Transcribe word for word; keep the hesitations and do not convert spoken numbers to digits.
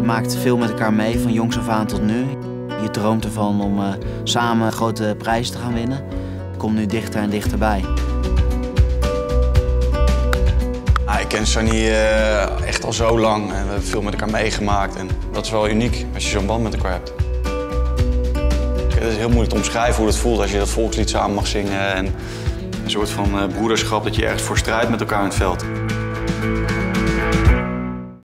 maakt veel met elkaar mee, van jongs af aan tot nu. Je droomt ervan om uh, samen een grote prijs te gaan winnen. Komt nu dichter en dichterbij. Ah, ik ken Sunny uh, echt al zo lang en we hebben veel met elkaar meegemaakt. En dat is wel uniek als je zo'n band met elkaar hebt. Het is heel moeilijk te omschrijven hoe het voelt als je dat volkslied samen mag zingen. En een soort van uh, broederschap dat je ergens voor strijdt met elkaar in het veld.